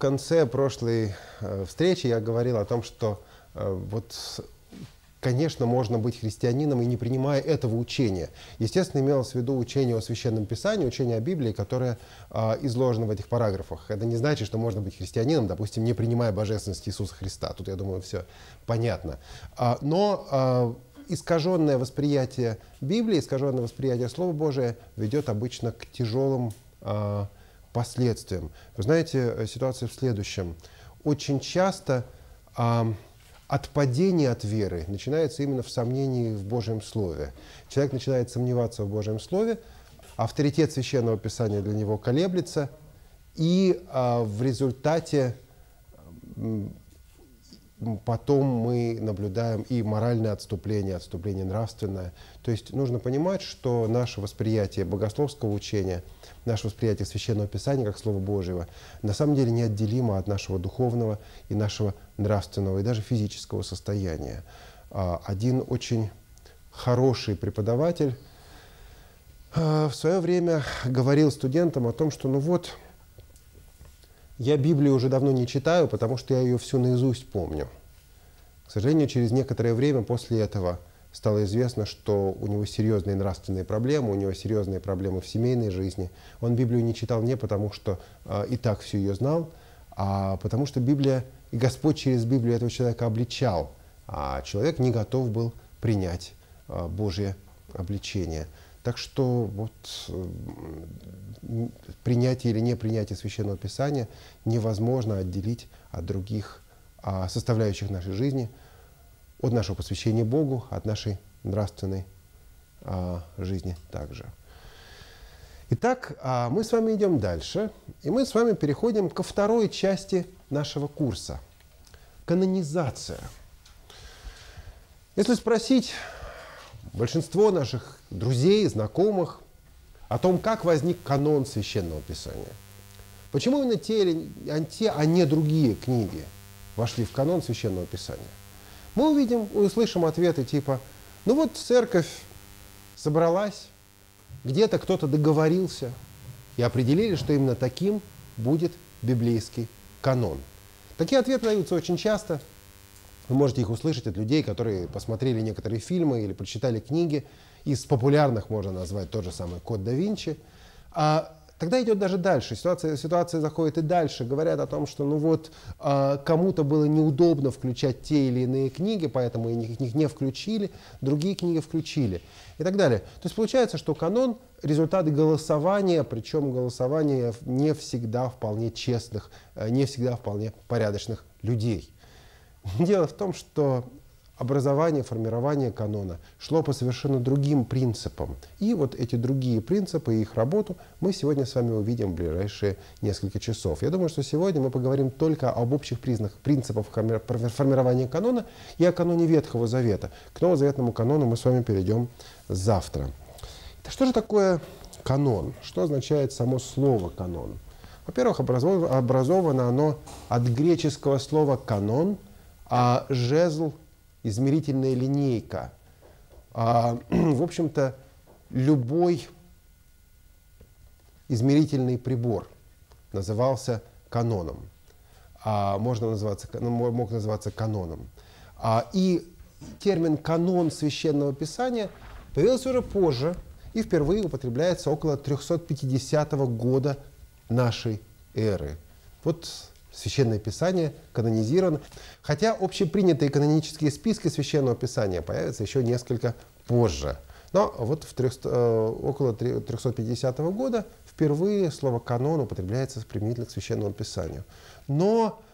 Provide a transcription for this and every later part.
конце прошлой встречи я говорил о том, что конечно, можно быть христианином и не принимая этого учения. Естественно, имелось в виду учение о Священном Писании, учение о Библии, которое изложено в этих параграфах. Это не значит, что можно быть христианином, допустим, не принимая божественность Иисуса Христа. Тут, я думаю, все понятно. Но искаженное восприятие Библии, искаженное восприятие Слова Божия ведет обычно к тяжелым последствиям. Вы знаете, ситуация в следующем. Очень часто отпадение от веры начинается именно в сомнении в Божьем Слове. Человек начинает сомневаться в Божьем Слове, авторитет Священного Писания для него колеблется, и в результате потом мы наблюдаем и моральное отступление, отступление нравственное. То есть нужно понимать, что наше восприятие богословского учения, наше восприятие Священного Писания как Слова Божьего на самом деле неотделимо от нашего духовного и нашего нравственного и даже физического состояния. Один очень хороший преподаватель в свое время говорил студентам о том, что я Библию уже давно не читаю, потому что я ее всю наизусть помню. К сожалению, через некоторое время после этого стало известно, что у него серьезные нравственные проблемы, у него серьезные проблемы в семейной жизни. Он Библию не читал не потому, что и так всю ее знал, а потому что Библия, и Господь через Библию этого человека обличал, а человек не готов был принять Божье обличение. Так что принятие или непринятие Священного Писания невозможно отделить от других составляющих нашей жизни, от нашего посвящения Богу, от нашей нравственной жизни также. Итак, мы с вами идем дальше, и мы с вами переходим ко второй части нашего курса – канонизация. Если спросить большинство наших друзей, знакомых о том, как возник канон Священного Писания, почему именно те, а не другие книги вошли в канон Священного Писания, мы услышим ответы типа: церковь собралась, где-то кто-то договорился и определили, что именно таким будет библейский канон. Такие ответы даются очень часто. Вы можете их услышать от людей, которые посмотрели некоторые фильмы или прочитали книги. Из популярных можно назвать тот же самый «Код да Винчи». Тогда идет даже дальше. Ситуация заходит и дальше. Говорят о том, что кому-то было неудобно включать те или иные книги, поэтому их не включили, другие книги включили и так далее. То есть получается, что канон — результат голосования, причем голосования не всегда вполне честных, не всегда вполне порядочных людей. Дело в том, что образование, формирование канона шло по совершенно другим принципам. И вот эти другие принципы и их работу мы сегодня с вами увидим в ближайшие несколько часов. Я думаю, что сегодня мы поговорим только об общих принципах формирования канона и о каноне Ветхого Завета. К новозаветному канону мы с вами перейдем завтра. Что же такое канон? Что означает само слово канон? Во-первых, образовано оно от греческого слова канон, а жезл — измерительная линейка. В общем-то, любой измерительный прибор назывался каноном. Мог называться каноном. И термин «канон Священного Писания» появился уже позже и впервые употребляется около 350 года нашей эры. Священное Писание канонизировано, хотя общепринятые канонические списки Священного Писания появятся еще несколько позже. Но около 350 года впервые слово «канон» употребляется применительно к Священному Писанию. Но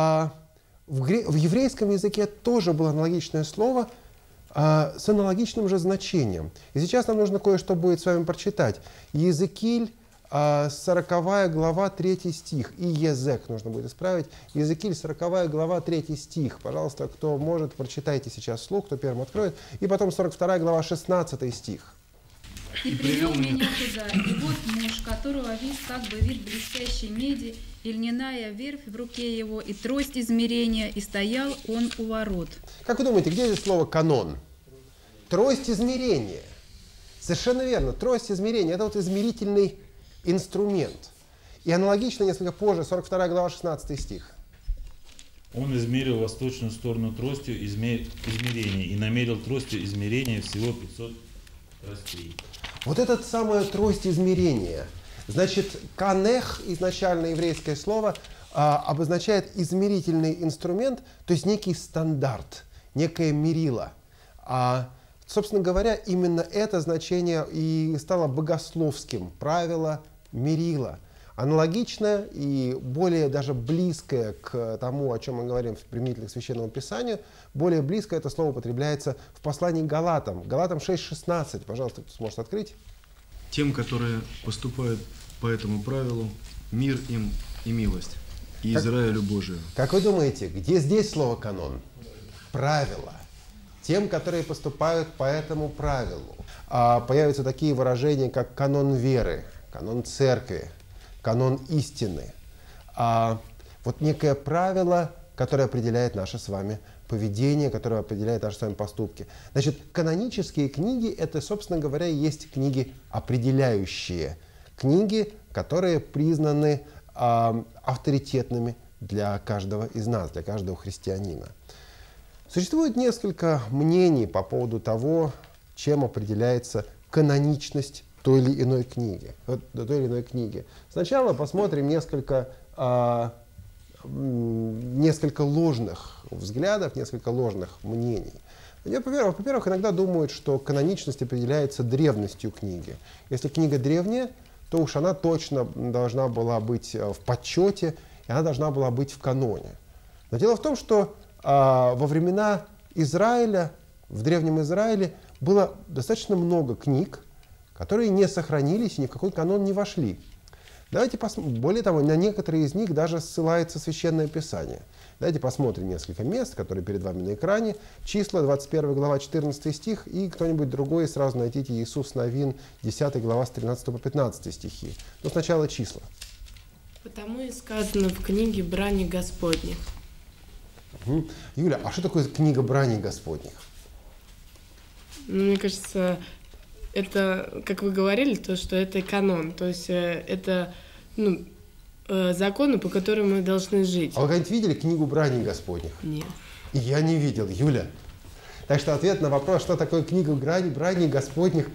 в еврейском языке тоже было аналогичное слово с аналогичным же значением. И сейчас нам нужно кое-что будет с вами прочитать. Иезекииль, 40 глава, 3 стих. И Езек нужно будет исправить. Иезекииль, 40 глава, 3 стих. Пожалуйста, кто может, прочитайте сейчас вслух, кто первым откроет. И потом 42 глава, 16 стих. «И привел меня туда, и вот муж, которого вид как бы вид блестящей меди, и льняная верфь в руке его, и трость измерения, и стоял он у ворот». Как вы думаете, где здесь слово «канон»? Трость измерения. Совершенно верно. Трость измерения — это измерительный инструмент. И аналогично несколько позже, 42 глава, 16 стих. Он измерил восточную сторону тростью измерения и намерил тростью измерения всего 500 тростей. Вот этот самая трость измерения. Значит, канех, изначально еврейское слово, обозначает измерительный инструмент, то есть некий стандарт, некое мерило. Собственно говоря, именно это значение и стало богословским, правило, мерило. Аналогичное и более даже близкое к тому, о чем мы говорим в применительно к Священному Писанию, более близко это слово употребляется в послании к Галатам. Галатам 6:16. Пожалуйста, кто сможет открыть. Тем, которые поступают по этому правилу, мир им и милость, и Израилю Божию. Как вы думаете, где здесь слово канон? Правило. Тем, которые поступают по этому правилу. Появятся такие выражения, как канон веры, канон церкви, канон истины. Вот некое правило, которое определяет наше с вами поведение, которое определяет наши с вами поступки. Значит, канонические книги — это, собственно говоря, и есть книги определяющие. Книги, которые признаны авторитетными для каждого из нас, для каждого христианина. Существует несколько мнений по поводу того, чем определяется каноничность той или иной книги. Сначала посмотрим несколько ложных взглядов, несколько ложных мнений. Во-первых, иногда думают, что каноничность определяется древностью книги. Если книга древняя, то уж она точно должна была быть в почете, и она должна была быть в каноне. Но дело в том, что во времена Израиля, в Древнем Израиле, было достаточно много книг, которые не сохранились и ни в какой канон не вошли. Давайте посмотрим. Более того, на некоторые из них даже ссылается Священное Писание. Давайте посмотрим несколько мест, которые перед вами на экране. Числа, 21 глава, 14 стих, и кто-нибудь другой сразу найдите Иисус Навин, 10 глава, с 13 по 15 стихи. Но сначала числа. Потому и сказано в книге «Брани Господних». Юля, а что такое книга брани Господних? Мне кажется, это, как вы говорили, то, что это канон, то есть это законы, по которым мы должны жить. А вы когда-нибудь видели книгу брани Господних? Нет. И я не видел, Юля. Так что ответ на вопрос, что такое книга брани Господних,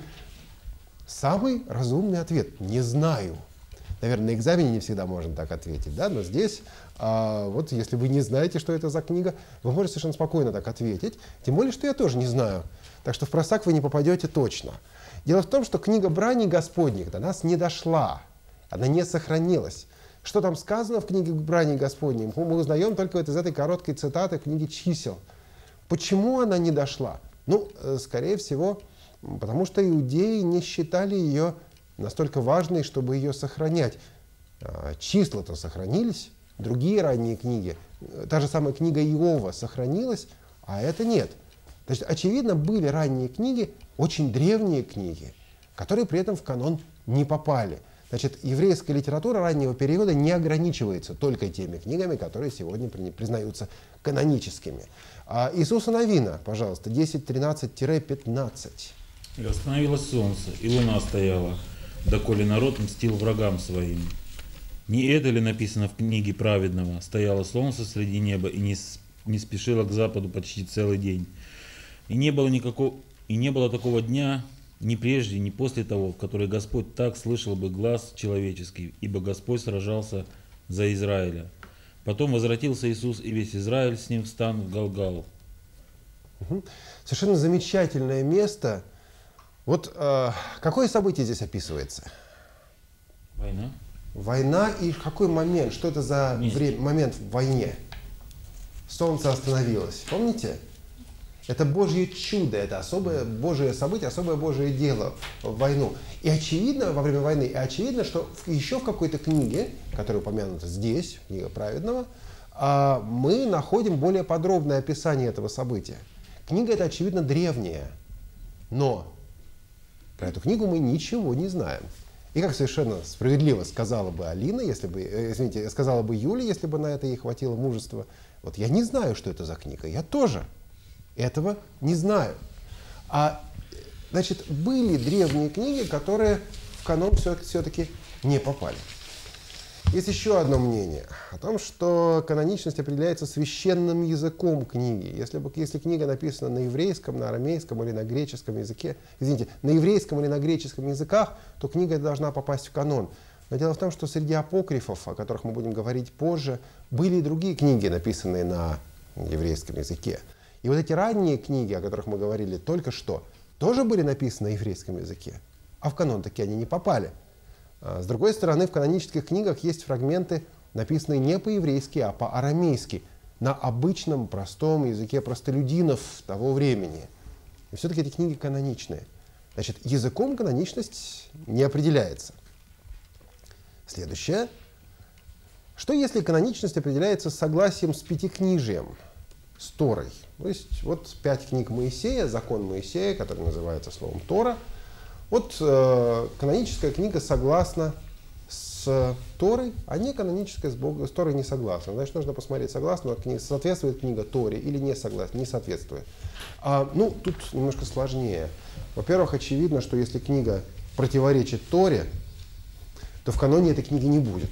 самый разумный ответ – не знаю. Наверное, на экзамене не всегда можно так ответить, да? Но здесь, вот если вы не знаете, что это за книга, вы можете совершенно спокойно так ответить. Тем более, что я тоже не знаю. Так что в просак вы не попадете точно. Дело в том, что книга брани Господних до нас не дошла. Она не сохранилась. Что там сказано в книге брани Господней, мы узнаем только вот из этой короткой цитаты книги чисел. Почему она не дошла? Ну, скорее всего, потому что иудеи не считали ее настолько важной, чтобы ее сохранять. Числа-то сохранились, другие ранние книги, та же самая книга Иова сохранилась, а это нет. То есть, очевидно, были ранние книги, очень древние книги, которые при этом в канон не попали. Значит, еврейская литература раннего периода не ограничивается только теми книгами, которые сегодня признаются каноническими. Иисуса Навина, пожалуйста, 10:13-15. И остановилось солнце, и луна стояла, доколе народ мстил врагам своим. Не это ли написано в книге праведного? Стояло солнце среди неба и не спешило к западу почти целый день. И не было такого дня, ни прежде, ни после того, в который Господь так слышал бы глас человеческий, ибо Господь сражался за Израиля. Потом возвратился Иисус, и весь Израиль с ним в стан в Галгалу. Совершенно замечательное место. Вот какое событие здесь описывается? Война. Война и какой момент? Что это за момент в войне? Солнце остановилось. Помните? Это Божье чудо, это особое Божие событие, особое Божие дело в войну. И очевидно, во время войны, и очевидно, что еще в какой-то книге, которая упомянута здесь, книга праведного, мы находим более подробное описание этого события. Книга эта, очевидно, древняя, но про эту книгу мы ничего не знаем. И как совершенно справедливо сказала бы Алина, сказала бы Юля, если бы на это ей хватило мужества, вот я не знаю, что это за книга, я тоже этого не знаю. Значит, были древние книги, которые в канон все-таки не попали. Есть еще одно мнение о том, что каноничность определяется священным языком книги. Если книга написана на еврейском, на арамейском или на греческом языке, извините, на еврейском или на греческом языках, то книга должна попасть в канон. Но дело в том, что среди апокрифов, о которых мы будем говорить позже, были и другие книги, написанные на еврейском языке. И вот эти ранние книги, о которых мы говорили только что, тоже были написаны на еврейском языке, а в канон таки они не попали. С другой стороны, в канонических книгах есть фрагменты, написанные не по-еврейски, а по-арамейски, на обычном простом языке простолюдинов того времени. И все-таки эти книги каноничные. Значит, языком каноничность не определяется. Следующее. Что если каноничность определяется согласием с пятикнижием, с Торой? То есть вот 5 книг Моисея, закон Моисея, который называется словом Тора. Вот каноническая книга согласна с Торой, а не каноническая с Торой не согласна. Значит, нужно посмотреть, согласна соответствует книга Торе или не согласна, не соответствует. Тут немножко сложнее. Во-первых, очевидно, что если книга противоречит Торе, то в каноне этой книги не будет.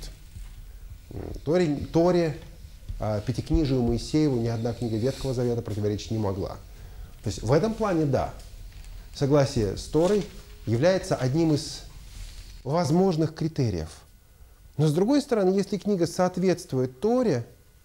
Торе, Пятикнижию Моисееву ни одна книга Ветхого Завета противоречить не могла. То есть в этом плане, да, согласие с Торой является одним из возможных критериев. Но с другой стороны, если книга соответствует Торе,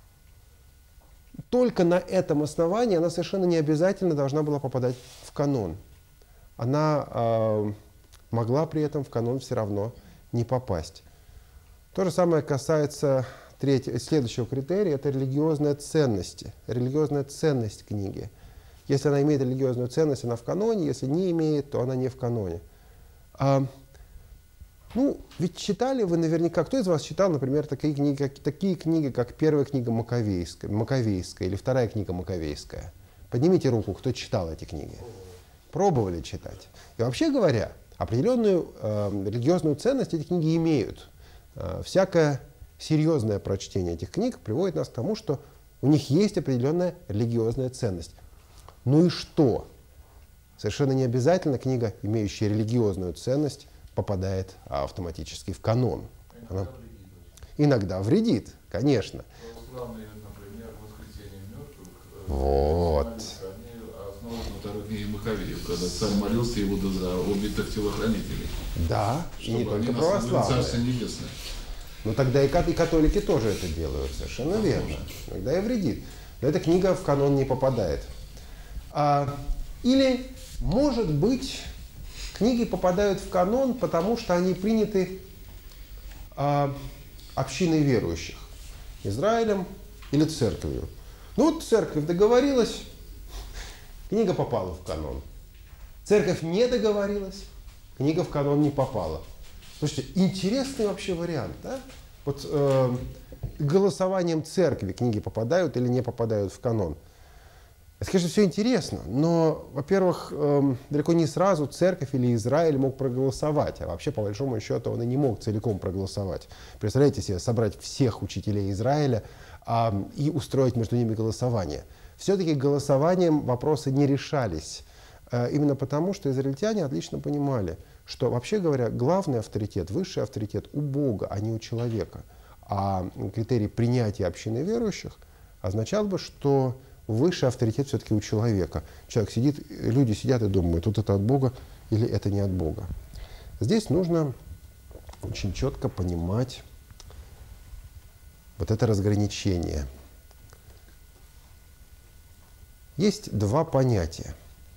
только на этом основании она совершенно не обязательно должна была попадать в канон. Она могла при этом в канон все равно не попасть. То же самое касается следующего критерия, это религиозная ценность. Религиозная ценность книги. Если она имеет религиозную ценность, она в каноне, если не имеет, то она не в каноне. Ведь читали вы наверняка, кто из вас читал, например, такие книги, как первая книга Маковейская или вторая книга Маковейская? Поднимите руку, кто читал эти книги. Пробовали читать. И вообще говоря, определенную религиозную ценность эти книги имеют. Всякое серьезное прочтение этих книг приводит нас к тому, что у них есть определенная религиозная ценность. Ну и что? Совершенно не обязательно книга, имеющая религиозную ценность, попадает автоматически в канон. Она иногда вредит, конечно. Православные, например, воскресение мертвых, вот. Они основаны на второй книге Маковеев, когда царь молился его за убитых телохранителей. Да, и не только православные. Царство небесное. Но тогда и католики тоже это делают, совершенно верно. Иногда и вредит. Но эта книга в канон не попадает. Или, может быть, книги попадают в канон, потому что они приняты общиной верующих, Израилем или церковью. Ну вот церковь договорилась, книга попала в канон. Церковь не договорилась, книга в канон не попала. Слушайте, интересный вообще вариант, да? Вот голосованием церкви книги попадают или не попадают в канон. Это, конечно, все интересно, но, во-первых, далеко не сразу церковь или Израиль мог проголосовать, а вообще, по большому счету, он и не мог целиком проголосовать. Представляете себе, собрать всех учителей Израиля и устроить между ними голосование. Все-таки голосованием вопросы не решались, именно потому, что израильтяне отлично понимали, что, вообще говоря, главный авторитет, высший авторитет у Бога, а не у человека. А критерий принятия общины верующих означал бы, что высший авторитет все-таки у человека. Человек сидит, люди сидят и думают, вот это от Бога или это не от Бога. Здесь нужно очень четко понимать вот это разграничение. Есть два понятия.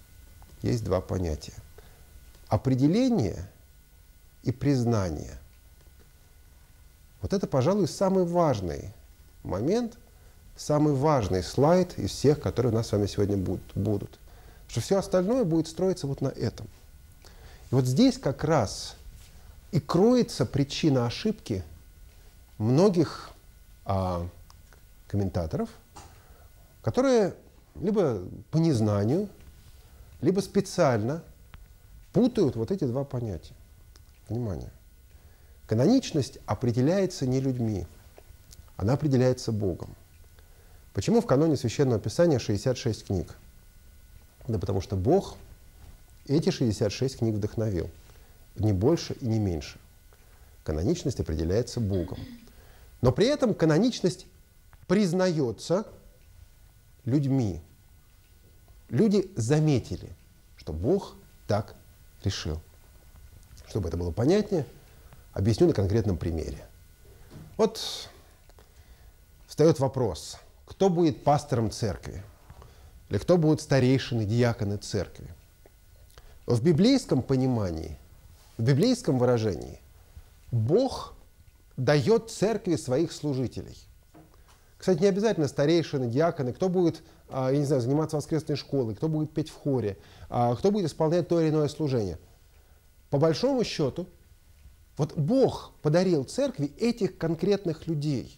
Определение и признание. Вот это, пожалуй, самый важный момент, самый важный слайд из всех, которые у нас с вами сегодня будут. Что все остальное будет строиться вот на этом. И вот здесь как раз и кроется причина ошибки многих комментаторов, которые либо по незнанию, либо специально путают вот эти два понятия. Внимание. Каноничность определяется не людьми, она определяется Богом. Почему в каноне Священного Писания 66 книг? Да потому что Бог эти 66 книг вдохновил. Ни больше и не меньше. Каноничность определяется Богом. Но при этом каноничность признается людьми. Люди заметили, что Бог так решил. Чтобы это было понятнее, объясню на конкретном примере. Вот встает вопрос, кто будет пастором церкви? Или кто будут старейшины, диаконы церкви? В библейском понимании, в библейском выражении, Бог дает церкви своих служителей. Кстати, не обязательно старейшины, диаконы, кто будет, я не знаю, заниматься воскресной школой, кто будет петь в хоре, кто будет исполнять то или иное служение. По большому счету, вот Бог подарил церкви этих конкретных людей.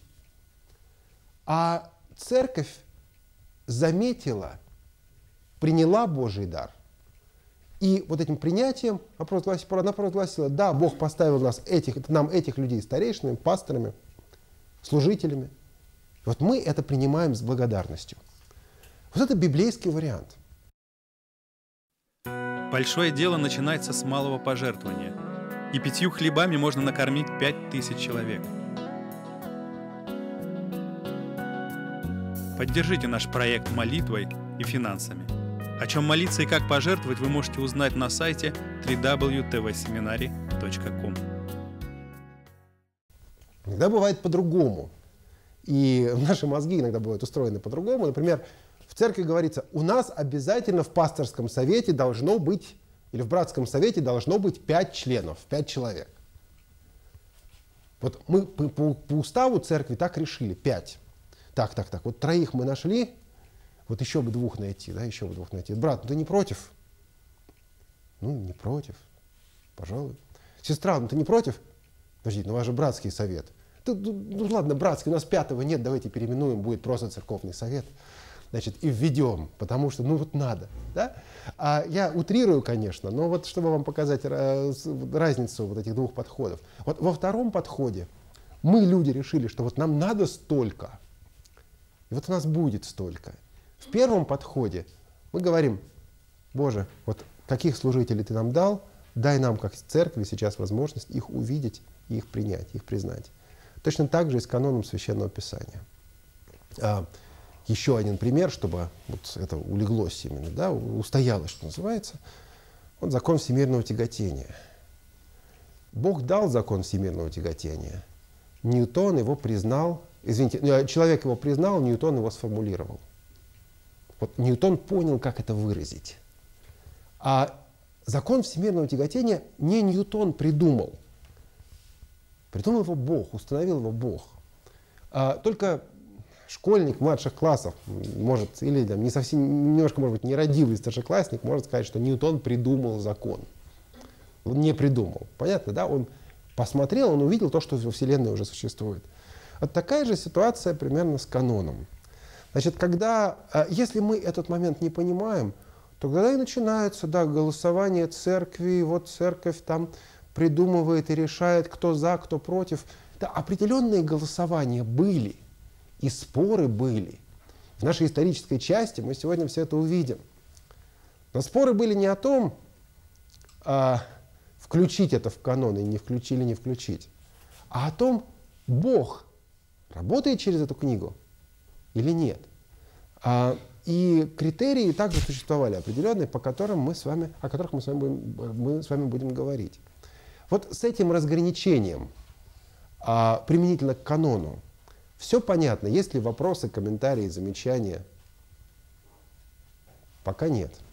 А церковь заметила, приняла Божий дар. И вот этим принятием она провозгласила, да, Бог поставил нам этих людей старейшинами, пасторами, служителями. И вот мы это принимаем с благодарностью. Вот это библейский вариант. Большое дело начинается с малого пожертвования. И 5 хлебами можно накормить 5000 человек. Поддержите наш проект молитвой и финансами. О чем молиться и как пожертвовать вы можете узнать на сайте www.tvseminary.com. Иногда бывает по-другому. И наши мозги иногда бывают устроены по-другому. Например, в церкви говорится, у нас обязательно в пасторском совете должно быть, или в братском совете должно быть 5 членов, 5 человек. Вот мы по уставу церкви так решили, 5. Так, вот 3 мы нашли, вот еще бы 2 найти, да, еще бы 2 найти. Брат, ну ты не против? Ну, не против, пожалуй. Сестра, ну ты не против? Подождите, ну у вас же братский совет. Ну ладно, братский, у нас 5-го нет, давайте переименуем, будет просто церковный совет. Значит, и введем, потому что, ну вот надо. Да? Я утрирую, конечно, но вот чтобы вам показать разницу вот этих 2 подходов. Вот во втором подходе мы, люди, решили, что вот нам надо столько, и вот у нас будет столько. В первом подходе мы говорим, Боже, вот каких служителей Ты нам дал, дай нам, как церкви, сейчас возможность их увидеть, и их принять, их признать. Точно так же и с каноном Священного Писания. Еще один пример, чтобы вот это улеглось именно, да, устоялось, что называется. Вот закон всемирного тяготения. Бог дал закон всемирного тяготения. Ньютон его признал, человек его признал, Ньютон его сформулировал. Вот Ньютон понял, как это выразить. А закон всемирного тяготения не Ньютон придумал. Придумал его Бог, установил его Бог. Только школьник младших классов может, или там, не совсем, немножко, может быть, нерадивый старшеклассник может сказать, что Ньютон придумал закон. Он не придумал. Понятно, да? Он посмотрел, он увидел то, что во Вселенной уже существует. Вот такая же ситуация примерно с каноном. Значит, если мы этот момент не понимаем, то тогда и начинается, да, голосование церкви, вот церковь там придумывает и решает, кто за, кто против. Да, определенные голосования были. И споры были. В нашей исторической части мы сегодня все это увидим. Но споры были не о том, включить это в канон и не включить, а о том, Бог работает через эту книгу или нет. И критерии также существовали определенные, о которых мы с вами будем говорить. Вот с этим разграничением применительно к канону все понятно. Есть ли вопросы, комментарии, замечания? Пока нет.